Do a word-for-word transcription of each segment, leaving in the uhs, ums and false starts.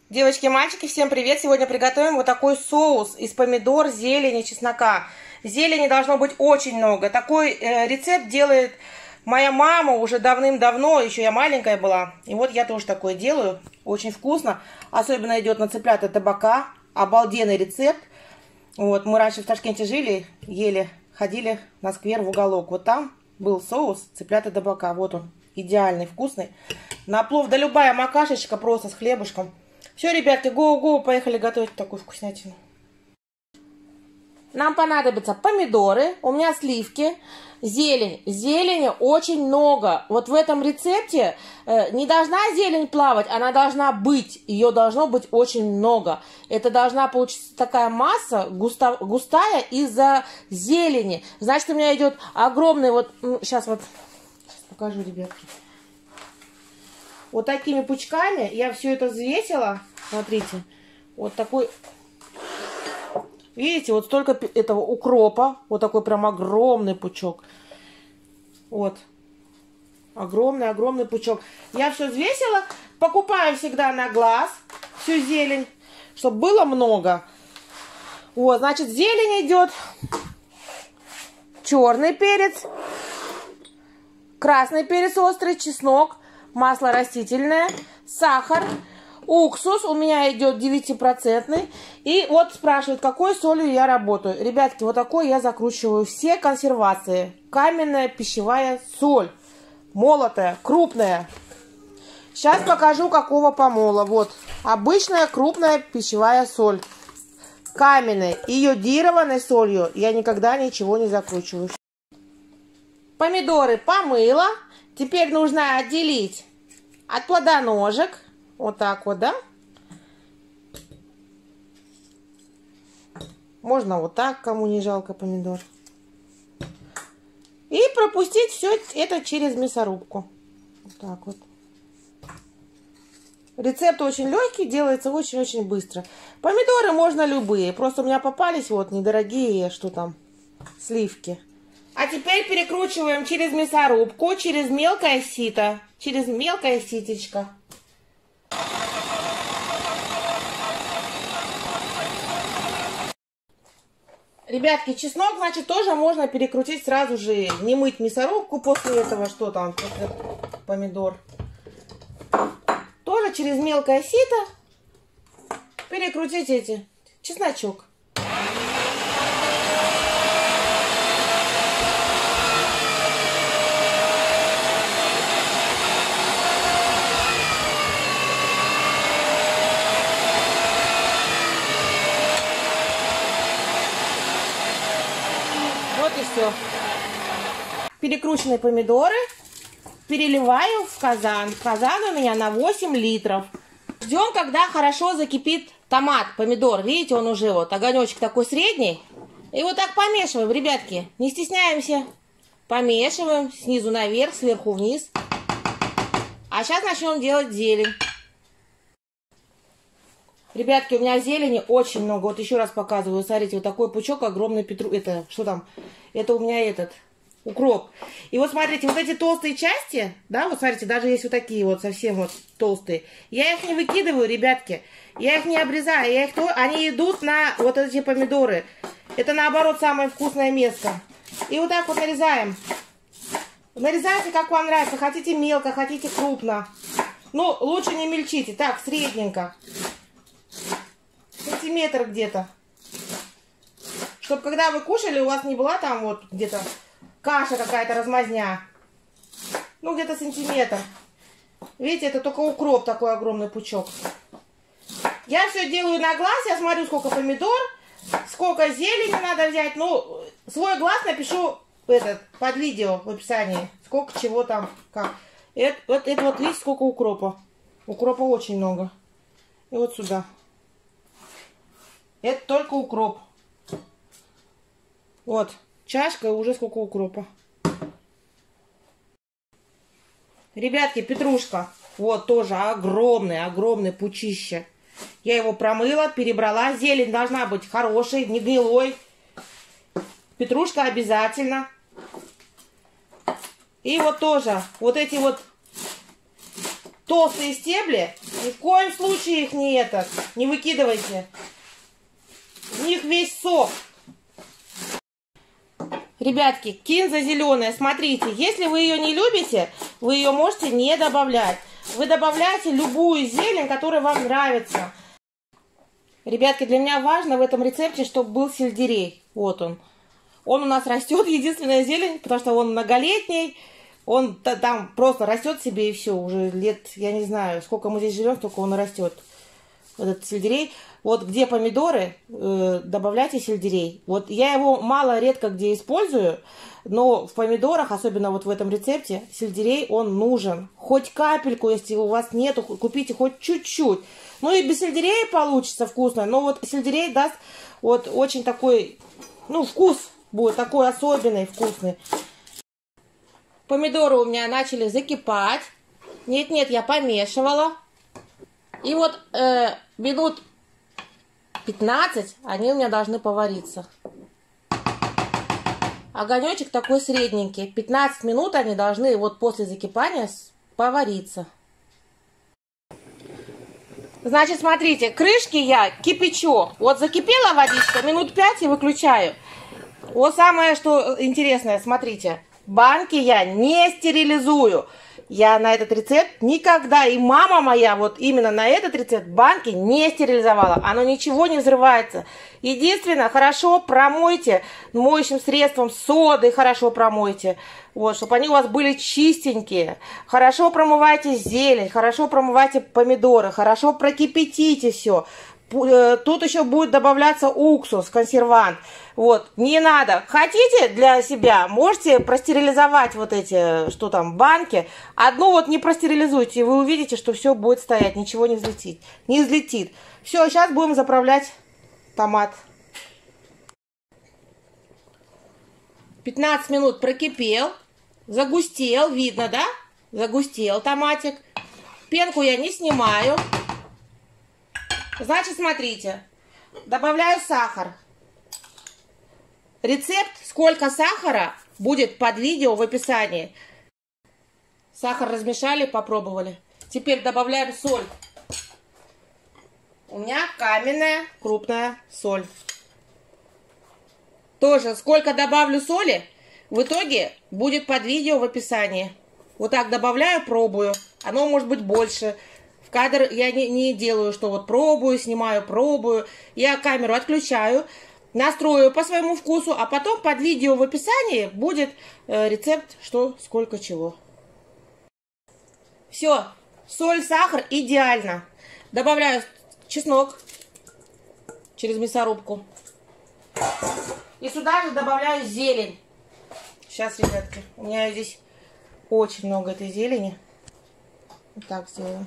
Девочки и мальчики, всем привет! Сегодня приготовим вот такой соус из помидор, зелени, чеснока. Зелени должно быть очень много. Такой э, рецепт делает моя мама уже давным-давно, еще я маленькая была. И вот я тоже такое делаю. Очень вкусно. Особенно идет на цыплята табака. Обалденный рецепт. Вот, мы раньше в Ташкенте жили, ели, ходили на сквер в уголок. Вот там был соус цыплята табака. Вот он, идеальный, вкусный. На плов, да любая макашечка просто с хлебушком. Все, ребятки, гоу-гоу, поехали готовить такую вкуснятину. Нам понадобятся помидоры, у меня сливки, зелень. Зелени очень много. Вот в этом рецепте э, не должна зелень плавать, она должна быть. Ее должно быть очень много. Это должна получиться такая масса густо, густая из-за зелени. Значит, у меня идет огромный вот... Ну, сейчас вот сейчас покажу, ребятки. Вот такими пучками я все это взвесила. Смотрите, вот такой, видите, вот столько этого укропа, вот такой прям огромный пучок. Вот, огромный-огромный пучок. Я все взвесила, покупаю всегда на глаз всю зелень, чтобы было много. Вот, значит, зелень идет, черный перец, красный перец острый, чеснок, масло растительное, сахар, уксус у меня идет девятипроцентный. И вот спрашивают, какой солью я работаю. Ребятки, вот такой я закручиваю все консервации. Каменная пищевая соль. Молотая, крупная. Сейчас покажу, какого помола. Вот, обычная крупная пищевая соль. Каменной и йодированной солью я никогда ничего не закручиваю. Помидоры помыла. Теперь нужно отделить от плодоножек. Вот так вот, да? Можно вот так, кому не жалко помидор. И пропустить все это через мясорубку. Вот так вот. Рецепт очень легкий, делается очень-очень быстро. Помидоры можно любые. Просто у меня попались вот недорогие, что там, сливки. А теперь перекручиваем через мясорубку, через мелкое сито, через мелкое ситечко. Ребятки, чеснок, значит, тоже можно перекрутить сразу же, не мыть мясорубку после этого, что там, после помидор. Тоже через мелкое сито перекрутить эти, чесночок. Вот и все. Перекрученные помидоры переливаю в казан. Казан у меня на восемь литров. Ждем, когда хорошо закипит томат, помидор. Видите, он уже вот огонечек такой средний. И вот так помешиваем, ребятки. Не стесняемся. Помешиваем снизу наверх, сверху вниз. А сейчас начнем делать зелень. Ребятки, у меня зелени очень много. Вот еще раз показываю. Смотрите, вот такой пучок огромный петру. Это, что там? Это у меня этот, укроп. И вот смотрите, вот эти толстые части, да, вот смотрите, даже есть вот такие вот совсем вот толстые. Я их не выкидываю, ребятки. Я их не обрезаю. Я их, они идут на вот эти помидоры. Это наоборот самое вкусное место. И вот так вот нарезаем. Нарезайте, как вам нравится. Хотите мелко, хотите крупно. Ну, лучше не мельчите. Так, средненько. Сантиметр где-то. Чтобы когда вы кушали, у вас не была там вот где-то каша какая-то, размазня. Ну, где-то сантиметр. Видите, это только укроп, такой огромный пучок. Я все делаю на глаз. Я смотрю, сколько помидор, сколько зелени надо взять. Ну, свой глаз напишу этот, под видео в описании. Сколько чего там, как. Это, вот, это вот, видите, сколько укропа. Укропа очень много. И вот сюда. Это только укроп. Вот, чашка, уже сколько укропа. Ребятки, петрушка. Вот, тоже огромный, огромный пучище. Я его промыла, перебрала. Зелень должна быть хорошей, не гнилой. Петрушка обязательно. И вот тоже, вот эти вот толстые стебли, ни в коем случае их не это, не выкидывайте. В них весь сок. Ребятки, кинза зеленая, смотрите, если вы ее не любите, вы ее можете не добавлять. Вы добавляете любую зелень, которая вам нравится. Ребятки, для меня важно в этом рецепте, чтобы был сельдерей. Вот он. Он у нас растет, единственная зелень, потому что он многолетний. Он там просто растет себе и все. Уже лет, я не знаю, сколько мы здесь живем, столько он и растет. Этот сельдерей. Вот где помидоры, э, добавляйте сельдерей. Вот я его мало, редко где использую, но в помидорах, особенно вот в этом рецепте, сельдерей он нужен. Хоть капельку, если у вас нету, купите хоть чуть-чуть. Ну и без сельдерея получится вкусно, но вот сельдерей даст вот очень такой, ну вкус будет такой особенный, вкусный. Помидоры у меня начали закипать. Нет-нет, я помешивала. И вот э, минут пятнадцать они у меня должны повариться. Огонечек такой средненький. пятнадцать минут они должны вот после закипания повариться. Значит, смотрите, крышки я кипячу. Вот закипела водичка, минут пять и выключаю. Вот самое, что интересное, смотрите. Банки я не стерилизую. Я на этот рецепт никогда, и мама моя вот именно на этот рецепт банки не стерилизовала. Оно ничего не взрывается. Единственное, хорошо промойте моющим средством, содой хорошо промойте. Вот, чтобы они у вас были чистенькие. Хорошо промывайте зелень, хорошо промывайте помидоры, хорошо прокипятите все. Тут еще будет добавляться уксус, консервант. Вот, не надо. Хотите для себя, можете простерилизовать вот эти, что там, банки. Одну вот не простерилизуйте, и вы увидите, что все будет стоять, ничего не взлетит. Не взлетит. Все, сейчас будем заправлять томат. пятнадцать минут прокипел, загустел, видно, да? Загустел томатик. Пенку я не снимаю. Значит, смотрите, добавляю сахар. Рецепт, сколько сахара, будет под видео в описании. Сахар размешали, попробовали. Теперь добавляем соль. У меня каменная крупная соль. Тоже сколько добавлю соли, в итоге будет под видео в описании. Вот так добавляю, пробую. Оно может быть больше. В кадр я не, не делаю, что вот пробую, снимаю, пробую. Я камеру отключаю, настрою по своему вкусу, а потом под видео в описании будет э, рецепт, что, сколько, чего. Все, соль, сахар, идеально. Добавляю чеснок через мясорубку. И сюда же добавляю зелень. Сейчас, ребятки, у меня здесь очень много этой зелени. Вот так сделаем.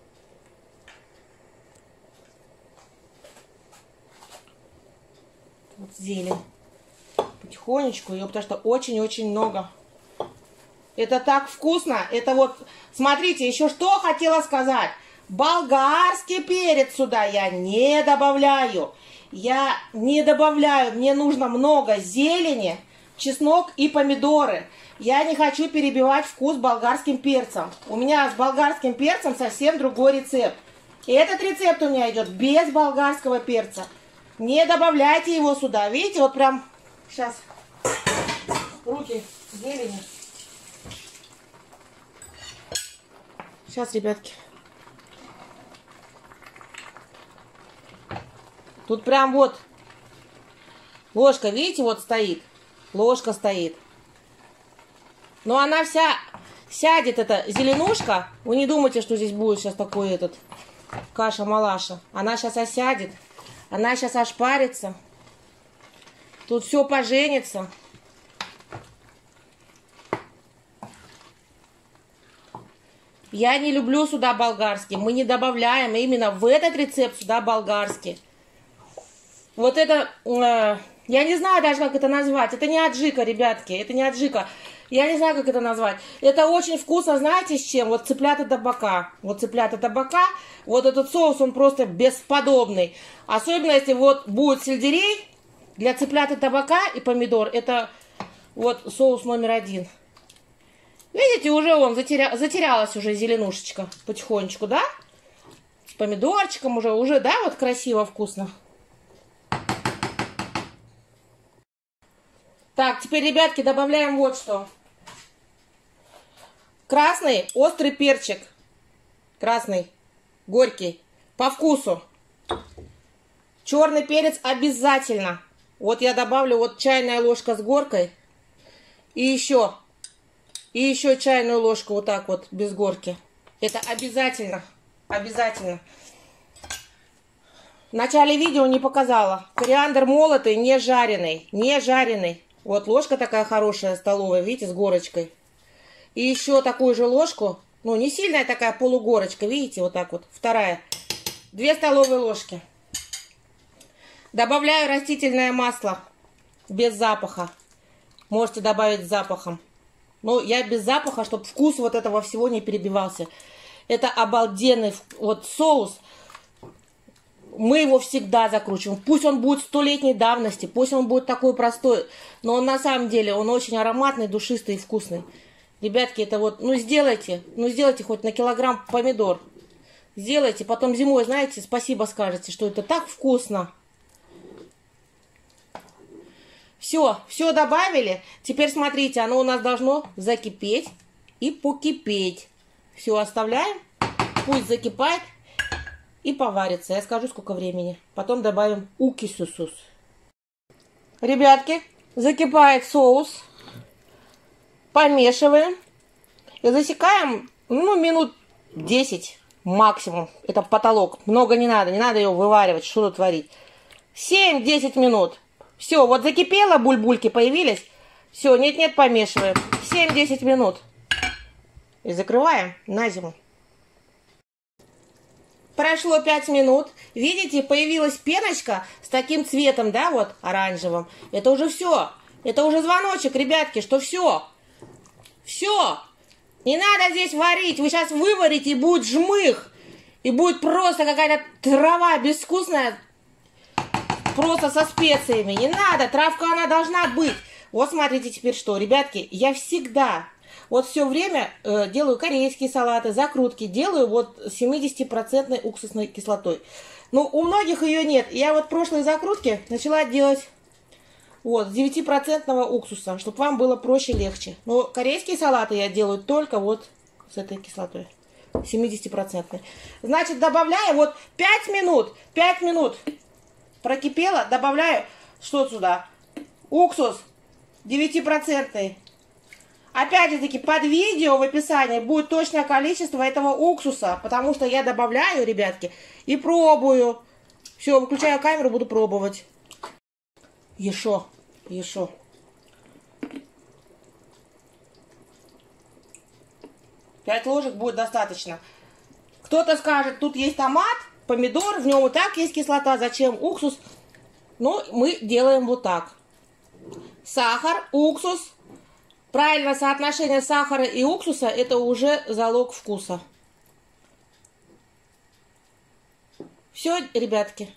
Вот зелень. Потихонечку ее, потому что очень-очень много. Это так вкусно. Это вот, смотрите, еще что хотела сказать. Болгарский перец сюда я не добавляю. Я не добавляю. Мне нужно много зелени, чеснок и помидоры. Я не хочу перебивать вкус болгарским перцем. У меня с болгарским перцем совсем другой рецепт. И этот рецепт у меня идет без болгарского перца. Не добавляйте его сюда. Видите, вот прям сейчас руки зелени. Сейчас, ребятки. Тут прям вот ложка, видите, вот стоит. Ложка стоит. Но она вся сядет, эта зеленушка. Вы не думайте, что здесь будет сейчас такой этот каша-малаша. Она сейчас осядет. Она сейчас ошпарится. Тут все поженится. Я не люблю сюда болгарский. Мы не добавляем именно в этот рецепт сюда болгарский. Вот это, э, я не знаю даже, как это назвать. Это не аджика, ребятки, это не аджика. Я не знаю, как это назвать. Это очень вкусно, знаете, с чем? Вот цыплята табака. Вот цыплята табака. Вот этот соус, он просто бесподобный. Особенно, если вот будет сельдерей для цыплята табака и помидор. Это вот соус номер один. Видите, уже он затеря... затерялась уже зеленушечка потихонечку, да? С помидорчиком уже, уже, да, вот красиво, вкусно. Так, теперь, ребятки, добавляем вот что. Красный острый перчик. Красный, горький, по вкусу. Черный перец обязательно. Вот я добавлю вот чайная ложка с горкой. И еще, и еще чайную ложку вот так вот, без горки. Это обязательно, обязательно. В начале видео не показала. Кориандр молотый, не жареный, не жареный. Вот ложка такая хорошая, столовая, видите, с горочкой. И еще такую же ложку, ну не сильная такая полугорочка, видите, вот так вот, вторая. Две столовые ложки. Добавляю растительное масло, без запаха. Можете добавить с запахом. Но я без запаха, чтобы вкус вот этого всего не перебивался. Это обалденный вот соус. Мы его всегда закручиваем. Пусть он будет столетней давности, пусть он будет такой простой, но он на самом деле, он очень ароматный, душистый и вкусный. Ребятки, это вот, ну сделайте, ну сделайте хоть на килограмм помидор. Сделайте, потом зимой, знаете, спасибо скажете, что это так вкусно. Все, все добавили. Теперь смотрите, оно у нас должно закипеть и покипеть. Все оставляем, пусть закипает и поварится. Я скажу, сколько времени. Потом добавим уксус. Ребятки, закипает соус. Помешиваем. И засекаем, ну, минут десять максимум. Это потолок. Много не надо. Не надо ее вываривать. Что тут творить? семь-десять минут. Все, вот закипело, бульбульки появились. Все, нет-нет, помешиваем. семь-десять минут. И закрываем на зиму. Прошло пять минут. Видите, появилась пеночка с таким цветом, да, вот, оранжевым. Это уже все. Это уже звоночек, ребятки, что все. Все. Не надо здесь варить. Вы сейчас выварите, и будет жмых. И будет просто какая-то трава безвкусная. Просто со специями. Не надо. Травка, она должна быть. Вот смотрите теперь что. Ребятки, я всегда... Вот все время э, делаю корейские салаты, закрутки. Делаю вот семидесятипроцентной уксусной кислотой. Ну, у многих ее нет. Я вот прошлые закрутки начала делать вот с девятипроцентного уксуса, чтобы вам было проще, легче. Но корейские салаты я делаю только вот с этой кислотой. семидесятипроцентной. Значит, добавляю вот пять минут. пять минут прокипело. Добавляю что сюда? Уксус девятипроцентный. Опять же таки, под видео в описании будет точное количество этого уксуса, потому что я добавляю, ребятки, и пробую. Все, выключаю камеру, буду пробовать. Еще, еще. Пять ложек будет достаточно. Кто-то скажет, тут есть томат, помидор, в нем и так есть кислота, зачем уксус? Ну, мы делаем вот так. Сахар, уксус. Правильное соотношение сахара и уксуса – это уже залог вкуса. Все, ребятки.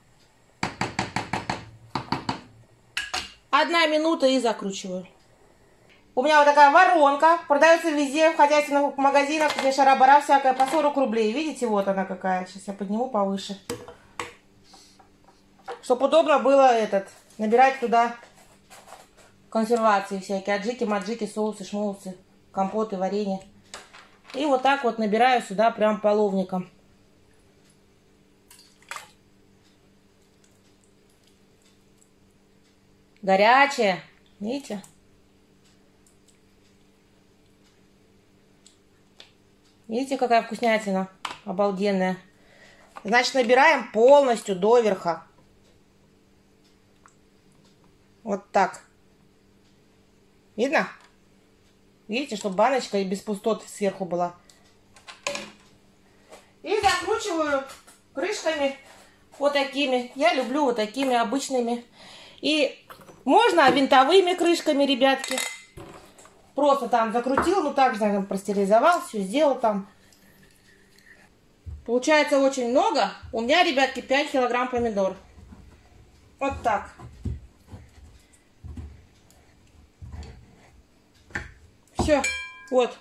Одна минута и закручиваю. У меня вот такая воронка. Продается везде, в хозяйственных магазинах, где шара-бара всякая, по сорок рублей. Видите, вот она какая. Сейчас я подниму повыше. Чтобы удобно было этот, набирать туда... консервации всякие, аджики, маджики, соусы, шмоусы, компоты, варенье. И вот так вот набираю сюда прям половником. Горячее. Видите? Видите, какая вкуснятина? Обалденная. Значит, набираем полностью доверха. Вот так. Видно? Видите, чтобы баночка и без пустот сверху была. И закручиваю крышками вот такими. Я люблю вот такими обычными. И можно винтовыми крышками, ребятки. Просто там закрутил, ну так же, наверное, простерилизовал, все сделал там. Получается очень много. У меня, ребятки, пять килограмм помидор. Вот так. Все, Вот.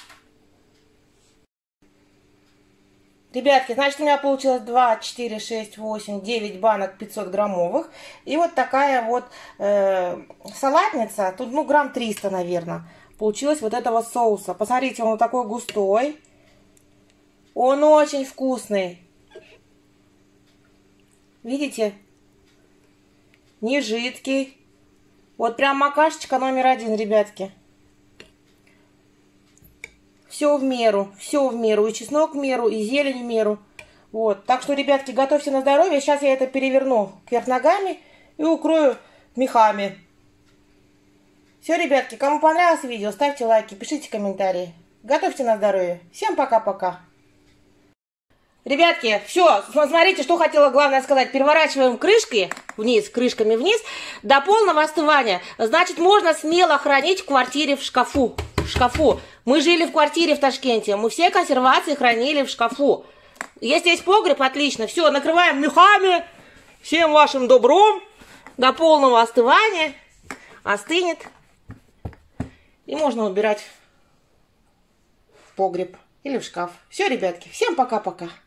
Ребятки, значит, у меня получилось два, четыре, шесть, восемь, девять банок пятьсот граммовых. И вот такая вот э, салатница. Тут, ну, грамм триста, наверное. Получилось вот этого соуса. Посмотрите, он вот такой густой. Он очень вкусный. Видите? Не жидкий. Вот прям макашечка номер один, ребятки. Все в меру, все в меру. И чеснок в меру, и зелень в меру. Вот. Так что, ребятки, готовьте на здоровье. Сейчас я это переверну кверх ногами и укрою мехами. Все, ребятки, кому понравилось видео, ставьте лайки, пишите комментарии. Готовьте на здоровье. Всем пока-пока. Ребятки, все, смотрите, что хотела главное сказать. Переворачиваем крышки вниз, крышками вниз, до полного остывания. Значит, можно смело хранить в квартире в шкафу. В шкафу. Мы жили в квартире в Ташкенте, мы все консервации хранили в шкафу. Если есть погреб, отлично. Все, накрываем мехами. Всем вашим добром. До полного остывания. Остынет. И можно убирать в погреб или в шкаф. Все, ребятки, всем пока-пока.